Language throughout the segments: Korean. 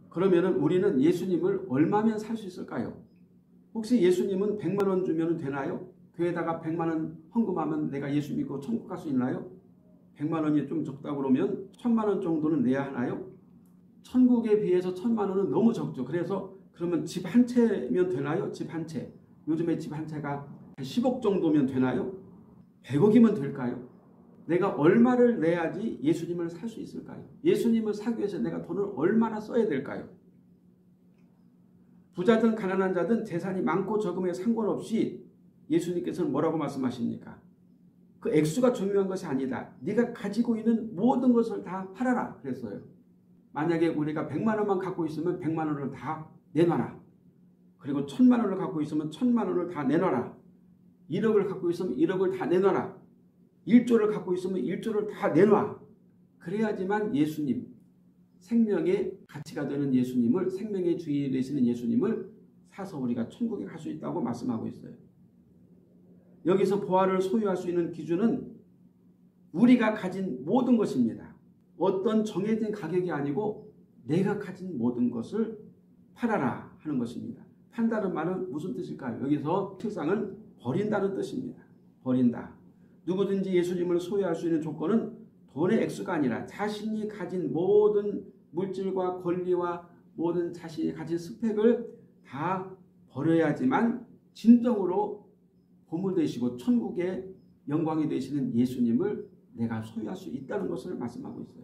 그러면은 우리는 예수님을 얼마면 살 수 있을까요? 혹시 예수님은 100만 원 주면 되나요? 교회에다가 100만 원 헌금하면 내가 예수 믿고 천국 갈 수 있나요? 100만 원이 좀 적다고 그러면 1000만 원 정도는 내야 하나요? 천국에 비해서 1000만 원은 너무 적죠. 그래서 그러면 집 한 채면 되나요? 집 한 채. 요즘에 집 한 채가 10억 정도면 되나요? 100억이면 될까요? 내가 얼마를 내야지 예수님을 살 수 있을까요? 예수님을 사기 위해서 내가 돈을 얼마나 써야 될까요? 부자든 가난한 자든 재산이 많고 적음에 상관없이 예수님께서는 뭐라고 말씀하십니까? 그 액수가 중요한 것이 아니다. 네가 가지고 있는 모든 것을 다 팔아라 그랬어요. 만약에 우리가 100만 원만 갖고 있으면 100만 원을 다 내놔라. 그리고 1000만 원을 갖고 있으면 1000만 원을 다 내놔라. 1억을 갖고 있으면 1억을 다 내놔라. 1조를 갖고 있으면 1조를 다 내놔. 그래야지만 예수님, 생명의 가치가 되는 예수님을, 생명의 주인 되시는 예수님을 사서 우리가 천국에 갈 수 있다고 말씀하고 있어요. 여기서 보화를 소유할 수 있는 기준은 우리가 가진 모든 것입니다. 어떤 정해진 가격이 아니고 내가 가진 모든 것을 팔아라 하는 것입니다. 판다는 말은 무슨 뜻일까요? 여기서 실상은 버린다는 뜻입니다. 버린다. 누구든지 예수님을 소유할 수 있는 조건은 돈의 액수가 아니라 자신이 가진 모든 물질과 권리와 모든 자신이 가진 스펙을 다 버려야지만 진정으로 보물 되시고 천국의 영광이 되시는 예수님을 내가 소유할 수 있다는 것을 말씀하고 있어요.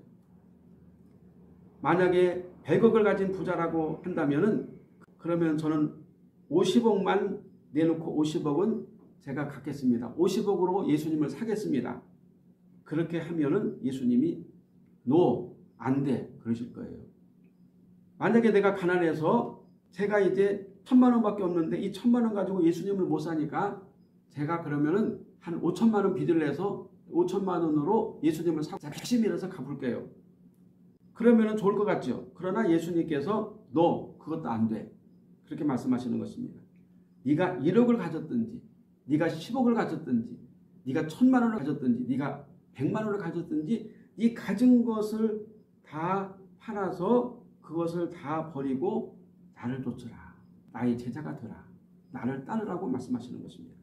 만약에 100억을 가진 부자라고 한다면은 그러면 저는 50억만 내놓고 50억은 제가 갖겠습니다. 50억으로 예수님을 사겠습니다. 그렇게 하면은 예수님이 노, 안 돼 그러실 거예요. 만약에 내가 가난해서 제가 이제 1000만 원밖에 없는데 이 1000만 원 가지고 예수님을 못 사니까 제가 그러면은 한 5천만 원 빚을 내서 5천만 원으로 예수님을 사고 열심히 일해서 갚을게요. 그러면은 좋을 것 같죠. 그러나 예수님께서 너 그것도 안 돼. 그렇게 말씀하시는 것입니다. 네가 1억을 가졌든지 네가 10억을 가졌든지 네가 1000만 원을 가졌든지 네가 100만 원을 가졌든지 네 가진 것을 다 팔아서 그것을 다 버리고 나를 쫓으라. 나의 제자가 되라. 나를 따르라고 말씀하시는 것입니다.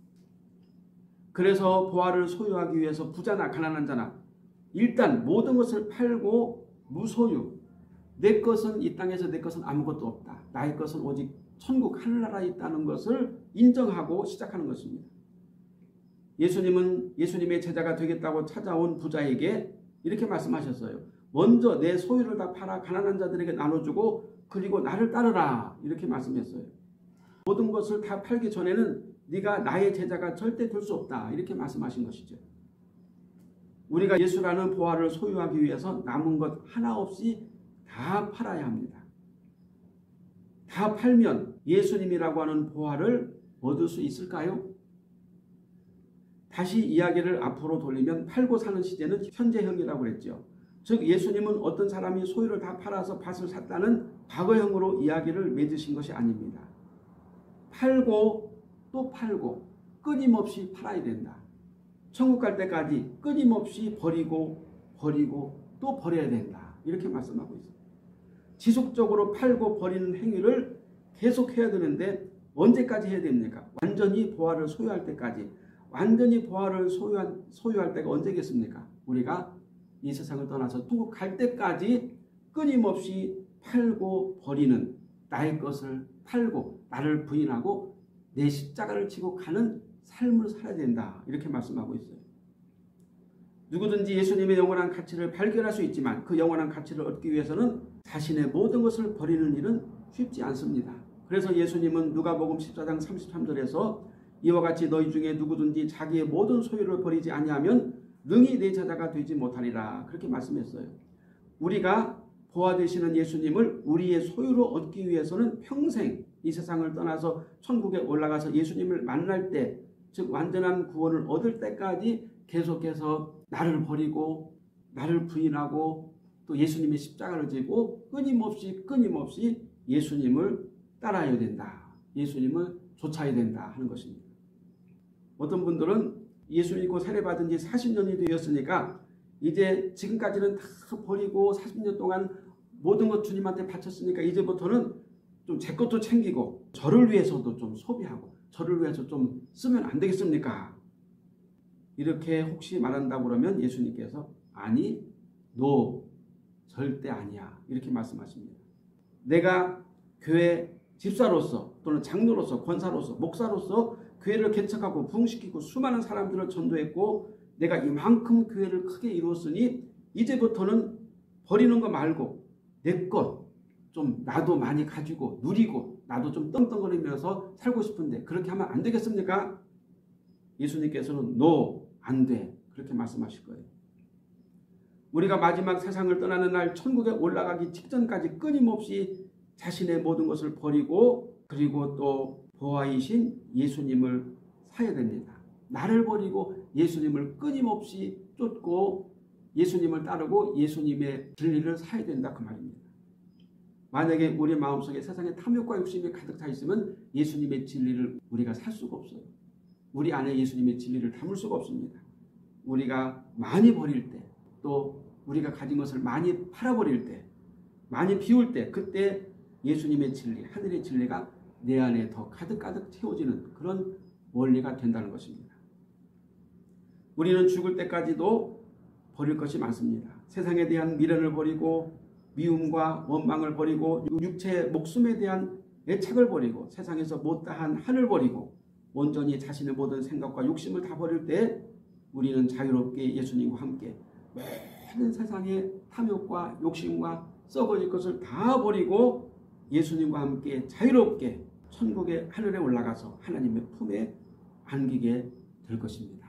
그래서 보화를 소유하기 위해서 부자나 가난한 자나 일단 모든 것을 팔고 무소유, 내 것은 이 땅에서 내 것은 아무것도 없다. 나의 것은 오직 천국 하늘나라에 있다는 것을 인정하고 시작하는 것입니다. 예수님은 예수님의 제자가 되겠다고 찾아온 부자에게 이렇게 말씀하셨어요. 먼저 내 소유를 다 팔아 가난한 자들에게 나눠주고 그리고 나를 따르라 이렇게 말씀했어요. 모든 것을 다 팔기 전에는 네가 나의 제자가 절대 될 수 없다 이렇게 말씀하신 것이죠. 우리가 예수라는 보화를 소유하기 위해서 남은 것 하나 없이 다 팔아야 합니다. 다 팔면 예수님이라고 하는 보화를 얻을 수 있을까요? 다시 이야기를 앞으로 돌리면 팔고 사는 시제는 현재형이라고 그랬죠. 즉 예수님은 어떤 사람이 소유를 다 팔아서 밭을 샀다는 과거형으로 이야기를 맺으신 것이 아닙니다. 팔고 또 팔고 끊임없이 팔아야 된다. 천국 갈 때까지 끊임없이 버리고 또 버려야 된다. 이렇게 말씀하고 있습니다. 지속적으로 팔고 버리는 행위를 계속해야 되는데 언제까지 해야 됩니까? 완전히 보화를 소유할 때까지. 완전히 보화를 소유할 때가 언제겠습니까? 우리가 이 세상을 떠나서 천국 갈 때까지 끊임없이 팔고 버리는 나의 것을 팔고 나를 부인하고 내 십자가를 지고 가는 삶을 살아야 된다. 이렇게 말씀하고 있어요. 누구든지 예수님의 영원한 가치를 발견할 수 있지만 그 영원한 가치를 얻기 위해서는 자신의 모든 것을 버리는 일은 쉽지 않습니다. 그래서 예수님은 누가복음 14장 33절에서 이와 같이 너희 중에 누구든지 자기의 모든 소유를 버리지 아니하면 능히 내 제자가 되지 못하리라. 그렇게 말씀했어요. 우리가 보화 되시는 예수님을 우리의 소유로 얻기 위해서는 평생 이 세상을 떠나서 천국에 올라가서 예수님을 만날 때, 즉 완전한 구원을 얻을 때까지 계속해서 나를 버리고 나를 부인하고 또 예수님의 십자가를 지고 끊임없이 예수님을 따라야 된다. 예수님을 쫓아야 된다 하는 것입니다. 어떤 분들은 예수 믿고 세례받은 지 40년이 되었으니까 이제 지금까지는 다 버리고 40년 동안 모든 것 주님한테 바쳤으니까 이제부터는 좀 제 것도 챙기고 저를 위해서도 좀 소비하고 저를 위해서 좀 쓰면 안 되겠습니까? 이렇게 혹시 말한다고 그러면 예수님께서 아니, 너 절대 아니야. 이렇게 말씀하십니다. 내가 교회 집사로서 또는 장로로서 권사로서 목사로서 교회를 개척하고 부흥시키고 수많은 사람들을 전도했고 내가 이만큼 교회를 크게 이루었으니 이제부터는 버리는 거 말고 내 것 좀 나도 많이 가지고 누리고 나도 좀 떵떵거리면서 살고 싶은데 그렇게 하면 안 되겠습니까? 예수님께서는 no, 안 돼. 그렇게 말씀하실 거예요. 우리가 마지막 세상을 떠나는 날 천국에 올라가기 직전까지 끊임없이 자신의 모든 것을 버리고 그리고 또 보아이신 예수님을 사야 됩니다. 나를 버리고 예수님을 끊임없이 쫓고 예수님을 따르고 예수님의 진리를 사야 된다 그 말입니다. 만약에 우리 마음속에 세상의 탐욕과 욕심이 가득 차 있으면 예수님의 진리를 우리가 살 수가 없어요. 우리 안에 예수님의 진리를 담을 수가 없습니다. 우리가 많이 버릴 때 또 우리가 가진 것을 많이 팔아버릴 때 많이 비울 때 그때 예수님의 진리, 하늘의 진리가 내 안에 더 가득가득 채워지는 그런 원리가 된다는 것입니다. 우리는 죽을 때까지도 버릴 것이 많습니다. 세상에 대한 미련을 버리고 미움과 원망을 버리고 육체의 목숨에 대한 애착을 버리고 세상에서 못다한 한을 버리고 온전히 자신의 모든 생각과 욕심을 다 버릴 때 우리는 자유롭게 예수님과 함께 모든 세상의 탐욕과 욕심과 썩어질 것을 다 버리고 예수님과 함께 자유롭게 천국의 하늘에 올라가서 하나님의 품에 안기게 될 것입니다.